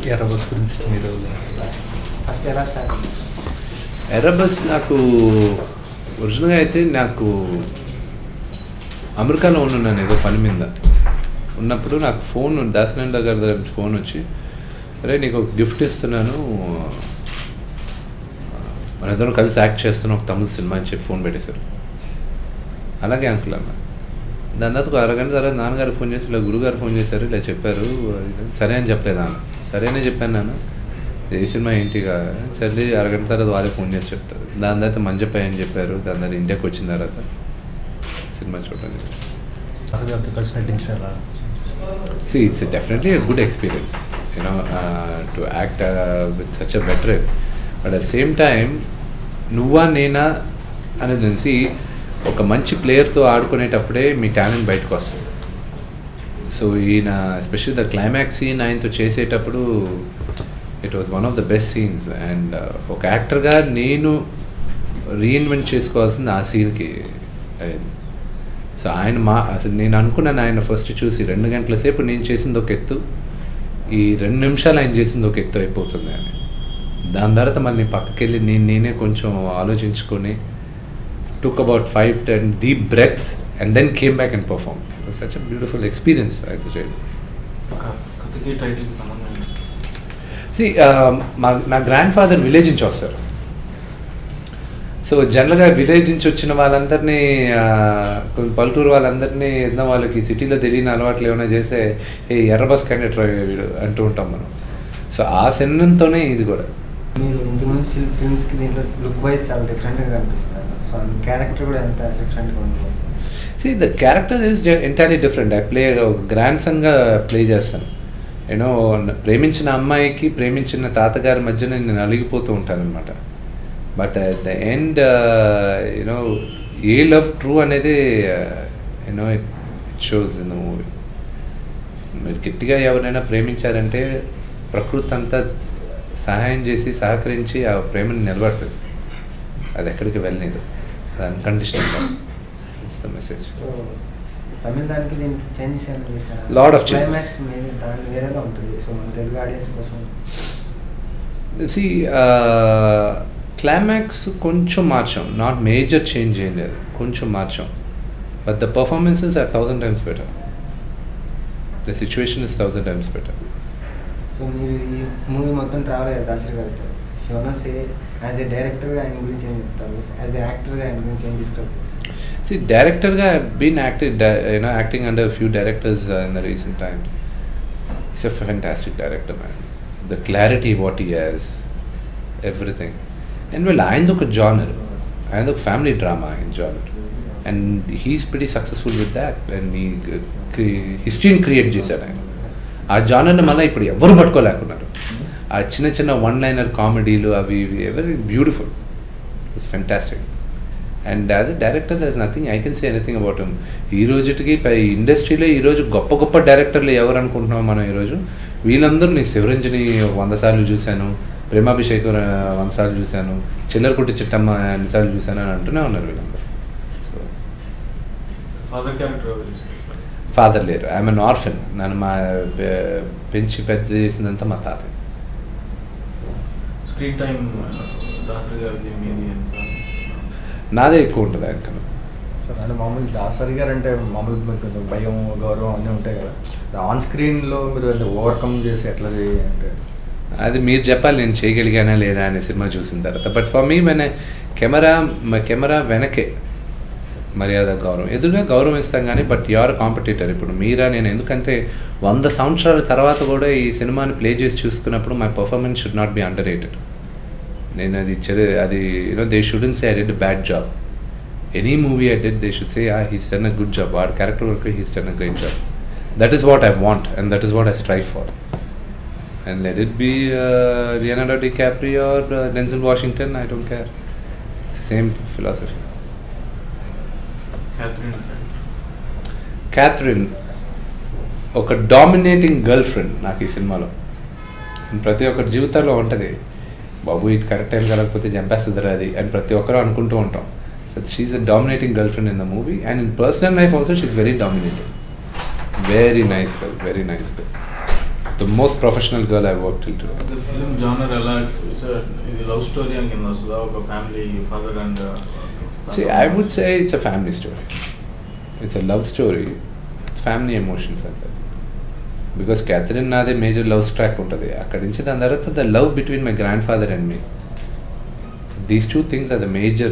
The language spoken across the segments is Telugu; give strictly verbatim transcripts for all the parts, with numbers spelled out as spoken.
ఎర్రబస్ గురించి మీరు ఫస్ట్ ఎలా స్టార్ట్? ఎర్రబస్ నాకు ఒరిజినల్గా అయితే నాకు అమెరికాలో ఉన్నాను ఏదో పని మీద ఉన్నప్పుడు నాకు ఫోన్ దాసనంద గారి దగ్గర ఫోన్ వచ్చి, అరే నీకు ఒక గిఫ్ట్ ఇస్తున్నాను, మన ఇద్దరం కలిసి యాక్ట్ చేస్తున్నాం ఒక తమిళ సినిమా అని చెప్పి ఫోన్ పెట్టేశారు. అలాగే అంకుల్ అన్న. దాని తర్వాత ఒక అరగంట తర్వాత నాన్నగారికి ఫోన్ చేసి ఇలా గురుగారు ఫోన్ చేశారు, ఇలా చెప్పారు. సరే అని చెప్పలేదు నాన్న. సరేనే చెప్పాను నాన్న, ఏ సినిమా ఏంటిగా సరే అరగంట తర్వాత వాళ్ళే ఫోన్ చేసి చెప్తారు. దాని తర్వాత మంజపై అని చెప్పారు. దాని తర్వాత ఇండియాకి వచ్చిన తర్వాత సినిమా చూడండి. కలిసి నటించారా? See, it's a definitely a good experience, you know, uh, to act uh, with such a veteran. But at the same time, నువ్వా నేనా అనేది తెలిసి ఒక మంచి ప్లేయర్తో ఆడుకునేటప్పుడే మీ టాలెంట్ బయటకు వస్తుంది. సో ఈయన ఎస్పెషల్లీ ద క్లైమాక్స్ సీన్ ఆయనతో చేసేటప్పుడు it was one of the best scenes. And ఒక యాక్టర్గా నేను రీఇన్వెంట్ చేసుకోవాల్సింది ఆ సీన్కి అయింది. సో ఆయన మా అసలు నేను అనుకున్నాను ఆయన ఫస్ట్ చూసి రెండు గంటల సేపు నేను చేసింది ఒక ఎత్తు, ఈ రెండు నిమిషాలు ఆయన చేసింది ఒక ఎత్తు అయిపోతుంది అని. దాని తర్వాత మళ్ళీ పక్కకి వెళ్ళి నేను నేనే కొంచెం ఆలోచించుకొని took about five ten deep breaths and then came back and perform. It was such a beautiful experience అయితే చేయడం. సి మా నా గ్రాండ్ ఫాదర్ విలేజ్ నుంచి వస్తారు. సో జనరల్గా విలేజ్ నుంచి వచ్చిన వాళ్ళందరినీ, కొన్ని పల్లెటూరు వాళ్ళందరినీ ఏదైనా వాళ్ళకి సిటీలో తెలియని అలవాట్లు ఏమైనా చేస్తే ఏ ఎర్రబస్ కండక్టర్ వీడు అంటూ ఉంటాం మనం. సో ఆ సినిమాతోనే ఇది కూడా. మీరు ఇంతకుముందు ఫిల్మ్స్కి దీంట్లో లుక్ వైజ్ చాలా డిఫరెంట్గా కనిపిస్తున్నారు. సో క్యారెక్టర్ కూడా ఎంత డిఫరెంట్గా ఉంటుంది. See the character is entirely different. I play grand సన్గా ప్లే చేస్తాను. యూనో ప్రేమించిన అమ్మాయికి ప్రేమించిన తాతగారి మధ్య నేను నలిగిపోతూ ఉంటాను అనమాట. But at the end you know a love true అనేది you know it shows in the movie. మీరు గట్టిగా ఎవరైనా ప్రేమించారంటే ప్రకృతి అంతా సహాయం చేసి సహకరించి ఆ ప్రేమని నిలబడుతుంది. అది ఎక్కడికి వెళ్ళలేదు, అది అన్కండిషనల్గా. It's the message. తమిళ దానికి దీనికి చేంజెస్ ఏమైనా చేశారా? Lot of changes. క్లైమాక్స్ మీద దాని వేరేగా ఉంటుంది. సో మన తెలుగు ఆడియన్స్ కోసం సి క్లైమాక్స్ కొంచెం మార్చాం, నాట్ మేజర్ చేంజ్ ఏం లేదు, కొంచెం మార్చాం. But the performances are thousand times better. The situation is thousand times better. So మీరు ఈ మూవీ మొత్తం ట్రావెల్ అయ్యారు దాసరి గారితో. యోనా సే యాజ్ ఏ డైరెక్టర్గా ఆయన గురించి ఏం చెప్తారు, యాజ్ ఏ యాక్టర్గా ఆయన గురించి ఏం డిస్క్రైబ్ చేస్తారు? సి డైరెక్టర్గా been acted you know acting under few directors in the recent time. It's a fantastic director man. The clarity what he has, everything. And వీళ్ళు ఆయనది ఒక జానర్, ఆయనది ఒక ఫ్యామిలీ డ్రామా ఆయన genre. And he's pretty successful with that. And ఈ హిస్టరీని క్రియేట్ చేశాడు ఆయన. ఆ జానర్ని మళ్ళీ ఇప్పుడు ఎవరు పట్టుకోలేకున్నారు. ఆ చిన్న చిన్న వన్ లైనర్ కామెడీలు అవి ఇవి very beautiful. It's fantastic. And as a director there is nothing I can say anything about him. ఈ రోజుకి ఇండస్ట్రీలో ఈరోజు గొప్ప గొప్ప డైరెక్టర్లు ఎవరు అనుకుంటున్నాం మనం ఈరోజు? వీళ్ళందరూ నీ శివరంజని వంద సార్లు చూశాను, ప్రేమాభిషేక్ వంద సార్లు చూశాను, చిల్లర కుట్టి చిట్టమ్మ ఎన్నిసార్లు చూశాను అని అంటూనే ఉన్నారు వీళ్ళందరూ. సో ఫాదర్ లేరు, ఐఎమ్ అన్ ఆర్ఫన్. నన్ను మా పెంచి పెద్ద చేసిందంతా మా తాత. స్క్రీన్ టైం నాదే ఎక్కువ ఉంటుంది ఆయనకన్నా. సార్ అంటే మామూలు దాసరి గారు అంటే మామూలు మీకు భయం గౌరవం అన్నీ ఉంటాయి కదా, ఆన్ స్క్రీన్లో మీరు అంటే ఓవర్కమ్ చేసి ఎట్లా చేయాలి అంటే అది మీరు చెప్పాలి, నేను చేయగలిగానా లేదా అనే సినిమా చూసిన తర్వాత. బట్ ఫర్ మీ మన కెమెరా కెమెరా వెనకే మర్యాద గౌరవం, ఎదురుగా గౌరవం ఇస్తాం కానీ బట్ యువర్ కాంపిటీటర్. ఇప్పుడు మీరా నేను ఎందుకంటే వంద సంవత్సరాల తర్వాత కూడా ఈ సినిమాని ప్లే చేసి చూసుకున్నప్పుడు my performance should not be underrated. నేను అది చెరు అది you know they shouldn't say I did bad job. Any movie I did they should say ah he's done a good job, our character work he's done a great job. That is what I want and that is what I strive for. And let it be uh, Leonardo DiCaprio or uh, Denzel Washington, I don't care. It's the same philosophy. Catherine. Catherine ఒక డామినేటింగ్ గర్ల్ ఫ్రెండ్ నాకు ఈ సినిమాలో. ప్రతి ఒక్కరి జీవితాల్లో ఉంటుంది, బాబు ఇది కరెక్ట్ టైం కలగకపోతే చంపేస్తుంది అది అని ప్రతి ఒక్కరు అనుకుంటూ ఉంటాం. So she's a dominating girl friend in the movie and in personal life also she's very dominating. Very nice girl, very nice girl. the most professional girl I worked till today. Film genre ఎలా ఇది లవ్ స్టోరీ అని కింద వస్తుందా ఒక family father and See, I would say it's a family story. It's a love story with family emotions and that. Because Catherine నాదే మేజర్ లవ్ ట్రాక్ ఉంటుంది అక్కడి నుంచి దాని తర్వాత the love between my grand father and me. These two things are the major.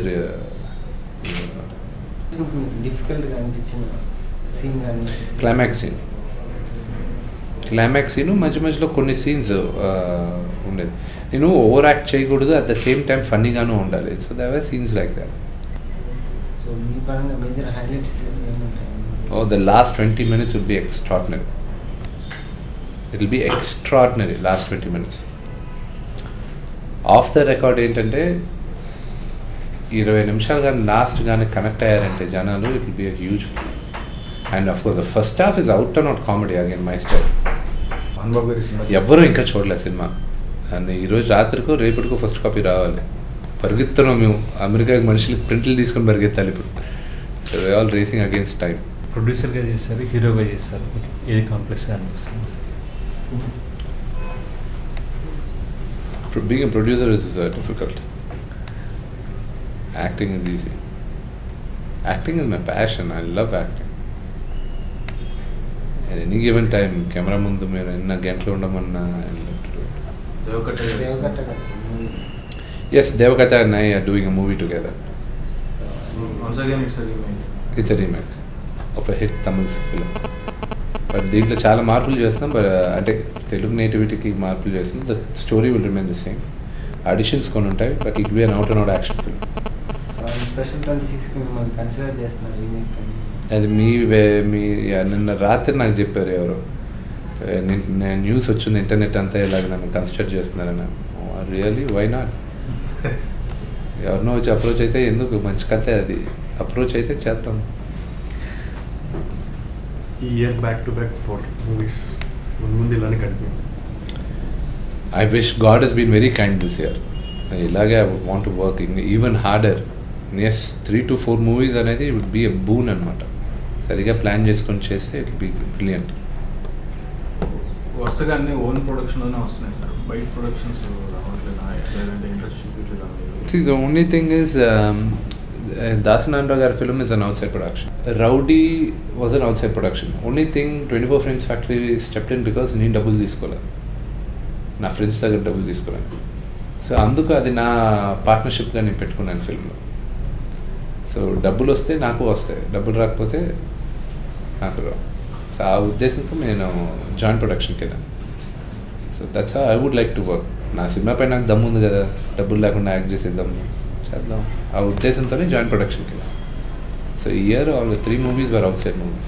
డిఫికల్ట్గా అనిపించిన సీన్ కానీ క్లైమాక్స్ సీన్ క్లైమాక్స్ సీను మధ్య మధ్యలో కొన్ని సీన్స్ ఉండేది. నేను ఓవర్ యాక్ట్ చేయకూడదు, అట్ ద సేమ్ టైం ఫన్నీగాను ఉండాలి. So they were scenes like that. So మీ పరంగా మేజర్ హైలైట్స్ ఏముంటాయి? Oh, the last twenty minutes will be extraordinary. It will be extraordinary, last twenty minutes. Off the record ఏంటంటే ఇరవై నిమిషాలు కానీ లాస్ట్ కానీ కనెక్ట్ అయ్యారంటే జనాలు, it will be a huge. And of course the first half is out and out comedy again my style. Anubhav గారి సినిమా ఎవ్వరూ ఇంకా చూడలేదు సినిమా. అండ్ ఈరోజు రాత్రికో రేపటికో ఫస్ట్ కాపీ రావాలి. పరిగెత్తున్నాం మేము, అమెరికాకి మనుషులకి ప్రింట్లు తీసుకొని పరిగెత్తాలి ఇప్పుడు. So we all racing against time. ప్రొడ్యూసర్గా చేస్తారు, హీరోగా చేస్తారు, ఏది కాంప్లెక్స్గా అనిపిస్తుంది? Being a producer is uh, difficult. Acting is easy. Acting is my passion. I love acting. At any given time, camera mundu meer enna gantlu undamana I love to do it. Devakatta Devakatta Yes, Devakatha and I are doing a movie together. Once again it's a remake. It's a remake of a hit Tamil film. But దీంట్లో చాలా మార్పులు చేస్తున్నాం. బట్ అంటే తెలుగు నేటివిటీకి మార్పులు చేస్తున్నాం. The story will remain the same. Additions కొన్ని ఉంటాయి, but it be an out and out action film. So special twenty సిక్స్కి మిమ్మల్ని కన్సిడర్ చేస్తున్నారు రీమేక్ అని. అది మీ వే మీ నిన్న రాత్రి నాకు చెప్పారు ఎవరు, నేను న్యూస్ వచ్చింది ఇంటర్నెట్ అంతా ఇలాగ నన్ను కన్సిడర్ చేస్తున్నారని. Really why not? ఎవరినో వచ్చి అప్రోచ్ అయితే ఎందుకు, మంచి కథ అది, అప్రోచ్ అయితే చేద్దాం. ఈ year back to back four movies ముందు ముందు ఇలానే continue. I wish God he's been very kind this year. ఇలాగే I would want to work even harder. Yes, three to four movies అనేది వుడ్ బీ ఎ బూన్ అనమాట. సరిగా ప్లాన్ చేసుకొని చేస్తే ఇట్ బీ బ్రిలియంట్. వరుసగా అన్ని ఓన్ ప్రొడక్షన్లోనే వస్తున్నాయి సార్, బయట ప్రొడక్షన్స్ రావట్లేదా? లేదంటే ఇంట్రెస్ట్ చూపించలేదా? See, the only thing is, um, Dasanandra Gar film is an outside production. Rowdy was an outside production. Only thing, twenty-four Frames Factory stepped in because నేను డబ్బులు తీసుకోలే, నా ఫ్రెండ్స్ దగ్గర డబ్బులు తీసుకోలేను. సో అందుకు అది నా పార్ట్నర్షిప్గా నేను పెట్టుకున్నాను ఫిల్మ్లో. సో డబ్బులు వస్తే నాకు వస్తాయి, డబ్బులు రాకపోతే నాకు రావు. సో ఆ ఉద్దేశంతో నేను జాయింట్ ప్రొడక్షన్కి వెళ్ళాను. So that's how I would like to work. నా సినిమాపై నాకు దమ్ము ఉంది కదా, డబ్బులు లేకుండా యాక్ట్ చేసే దమ్ము, చేద్దాం ఆ ఉద్దేశంతోనే జాయింట్ ప్రొడక్షన్కి వెళ్ళాం. సో ఈ year all three movies were outside movies.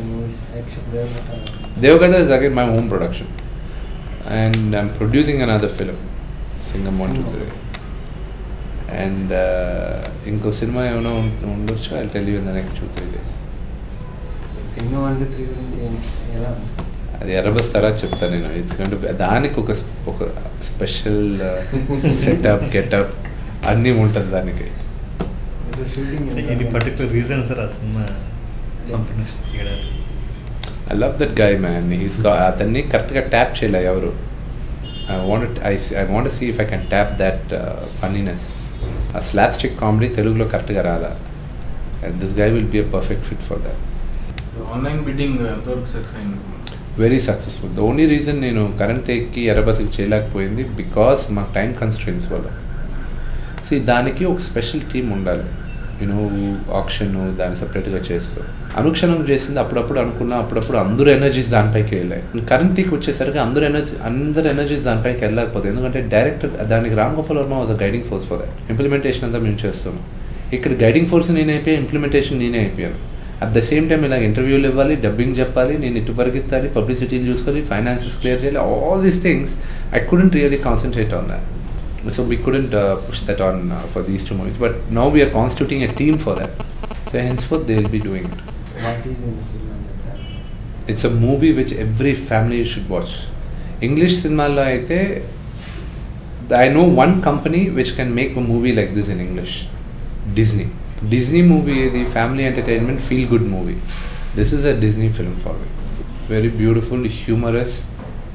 Devakatha is again my own production, and I'm producing another film, Singham one two three, and ఇంకో సినిమా ఏమైనా ఉండొచ్చు. I'll tell you in the next two three days. సినిమా వన్ టూ త్రీ గురించి ఎలా? అది ఎర్రబస్ తర్వాత చెప్తాను నేను. ఇట్స్ గోయింగ్ టు బి, దానికి ఒక ఒక స్పెషల్ సెటప్ గెటప్ అన్నీ ఉంటుంది దానికి. ఇది పర్టికులర్ రీజన్ సార్ ఆ సినిమా సంపూర్ణ చేయడానికి? I love that guy man. He's అతన్ని కరెక్ట్గా ట్యాప్ చేయలే ఎవరు. I want I I want see if I can tap that funniness. ఆ స్లాప్ స్టిక్ కామెడీ తెలుగులో కరెక్ట్గా రాలా. And this guy will be a perfect fit for that. Online bidding ఎంతవరకు సక్సెస్ అయింది? Very successful. The only reason నేను కరెంట్ ఎక్కి ఎర్రబస్కి చేయలేకపోయింది బికాస్ మాకు టైం కన్స్ట్రెయిన్స్ వల్ల. సో దానికి ఒక స్పెషల్ టీమ్ ఉండాలి. నేను ఆప్షన్ దాన్ని సపరేట్గా చేస్తూ అనుక్షణం చేసింది. అప్పుడప్పుడు అనుకున్నా, అప్పుడప్పుడు అందరూ ఎనర్జీస్ దానిపైకి వెళ్ళాయి. కరెంట్కి వచ్చేసరికి అందరూ ఎనర్జీ అందరు ఎనర్జీస్ దానిపైకి వెళ్ళకపోతే, ఎందుకంటే డైరెక్టర్ దానికి Ram Gopal Varma was guiding force for that. Implementation అంతా మేము చేస్తున్నాం. ఇక్కడ గైడింగ్ ఫోర్స్ నేనే అయిపోయా, ఇంప్లిమెంటేషన్ నేనే అయిపోయాను. అట్ ద సేమ్ టైం ఇలా ఇంటర్వ్యూలు ఇవ్వాలి, డబ్బింగ్ చెప్పాలి, నేను ఇటు పరిగెత్తాలి, పబ్లిసిటీలు చూసుకోవాలి, ఫైనాన్సెస్ క్లియర్ చేయాలి. All these things I couldn't really concentrate on that. So we couldn't uh, push that on uh, for these two movies. But now we are constituting a team for that. So henceforth they will be doing it. What is in the film? It's a movie which every family should watch. English cinema lo aithe I know one company which can make a movie like this in English. Disney. Disney movie, the family entertainment feel good movie. This is a Disney film for me. Very beautiful, humorous,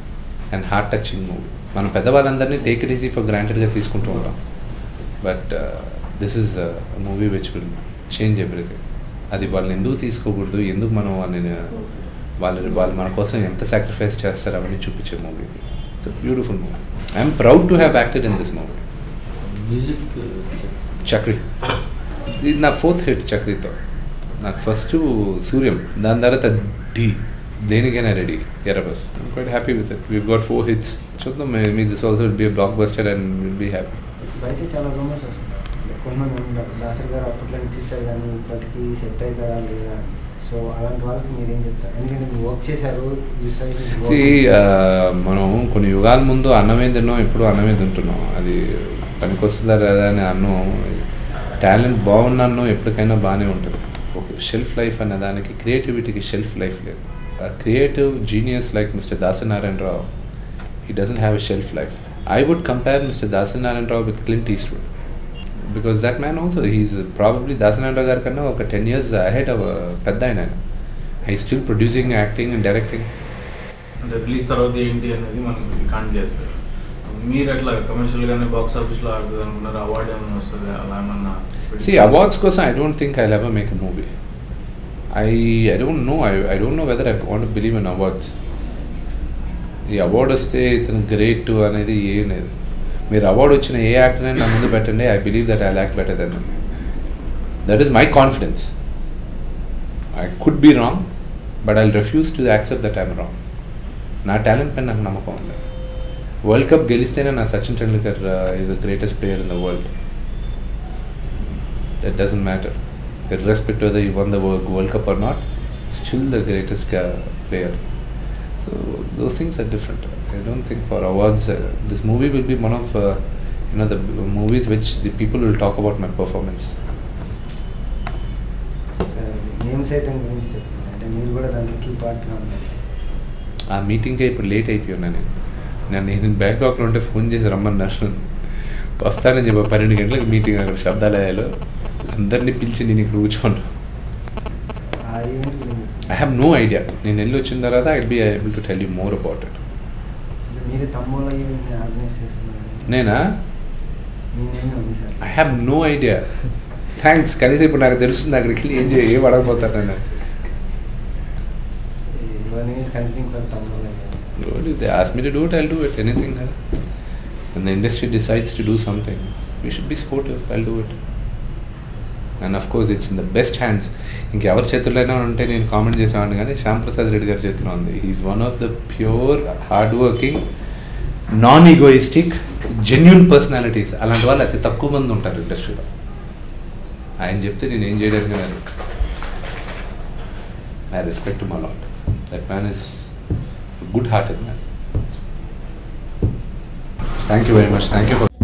and heart touching movie. మనం పెద్దవాళ్ళందరినీ టేక్ ఇట్ ఈజీ ఫర్ గ్రాంటెడ్గా తీసుకుంటూ ఉంటాం, but this is movie which will change everything. అది వాళ్ళని ఎందుకు తీసుకోకూడదు, ఎందుకు మనం వాళ్ళని వాళ్ళు వాళ్ళు మన కోసం ఎంత సాక్రిఫైస్ చేస్తారు అవన్నీ చూపించే movie. It's a beautiful movie. I'm proud to have acted in this movie. Music Chakri, ఇది నా ఫోర్త్ హిట్ చక్రితో. నాకు ఫస్ట్ సూర్యం, దాని తర్వాత డి, దేనికైనా ready, Erra Bus. I'm quite happy with it. We've got four hits. చూద్దాం, మీ this also will be blockbuster and will be happy. బయట చాలా రూమర్స్ వస్తున్నాయి. కొంతమంది ఉన్నారు, దాసరి గారు అప్పట్లో ఇచ్చారు కానీ ఇప్పటికీ సెట్ అవుతారా లేదా, సో అలాంటి వాళ్ళకి మీరేం చెప్తారు? ఎందుకంటే మీరు వర్క్ చేశారు. సి మనం కొన్ని యుగాల ముందు అన్నమే తిన్నాం, ఇప్పుడు అన్నమే తింటున్నాం. అది పనికొస్తుందా లేదా అని అన్నం, టాలెంట్ బాగున్న అన్నం ఎప్పటికైనా బాగానే ఉంటుంది. ఒక షెల్ఫ్ లైఫ్ అనే దానికి, క్రియేటివిటీకి షెల్ఫ్ లైఫ్ లేదు. A creative genius like Mister Dasanarayan Rao, he doesn't have a shelf life. I would compare Mister Dasanarayan Rao with Clint Eastwood, because that man also, he's probably Dasanarayan Rao garu kanna oka ten years ahead of pedda ayana. He's still producing, acting and directing. అంటే రిలీజ్ తర్వాత ఏంటి అనేది మనం కాంట్ చేస్తారు. మీరు అట్లా కమర్షియల్గానే బాక్స్ ఆఫీస్లో ఆడుతుంది అనుకున్నారు, అవార్డు ఏమైనా వస్తుంది అలా ఏమన్నా? See, awards కోసం I don't think I'll ever make a movie. I I don't know. I I don't know whether I want to believe in awards. ఈ అవార్డు వస్తే ఇతను గ్రేట్ అనేది ఏం లేదు. మీరు అవార్డు వచ్చిన ఏ యాక్టర్ని నా ముందు పెట్టండి, I believe that I act better then them. That is my confidence. I could be wrong, but I refuse to accept that I'm wrong. నా టాలెంట్ పైన నాకు నమ్మకం ఉంది. వరల్డ్ కప్ గెలిస్తేనే నా Sachin Tendulkar is the greatest player in the world. That doesn't matter. Irrespective whether you won the World Cup or not, still the greatest uh, player. So those things are different. I don't think for awards, uh, this movie will be one of uh, you know the movies which the people will talk about my performance. Names అయితే గురించి చెప్తున్నాను, అంటే మీరు కూడా దాంట్లో కీ పార్ట్గా ఉన్నారు. ఆ మీటింగ్కే ఇప్పుడు లేట్ అయిపోయాను. నేను నేను నేను బ్యాంకాక్లో ఉంటే ఫోన్ చేసి రమ్మన్నారు. వస్తానని చెప్పి పన్నెండు గంటలకు మీటింగ్ అక్కడ శబ్దాలయాలో. అందరినీ పిలిచి నేను ఇక్కడ కూర్చోను. I have no idea. నేను వెళ్ళి వచ్చిన తర్వాత I will be able to tell you more about it. నేనా? I have no idea. Thanks. కనీసం ఇప్పుడు నాకు తెలుస్తుంది అక్కడికి వెళ్ళి ఏం చేయ ఏం అడగపోతాను నేను. They ask me to do it, I'll do it. Anything. When the industry decides to do something, we should be sportive. I'll do it. And of course it's in the best hands. ఇంకెవరి చేతుల్లోనే ఉంటే నేను కామెంట్ చేసేవాడిని, కానీ శ్యామ్ ప్రసాద్ రెడ్డి గారి చేతిలో ఉంది. He's one of the pure hard working, non egoistic, genuine personalities. అలాంటి వాళ్ళు అతి తక్కువ మంది ఉంటారు ఇండస్ట్రీలో. ఆయన చెప్తే నేను ఏం చేయడానికి లేదు. I respect him a lot. That man is good hearted man. Thank you very much. Thank you for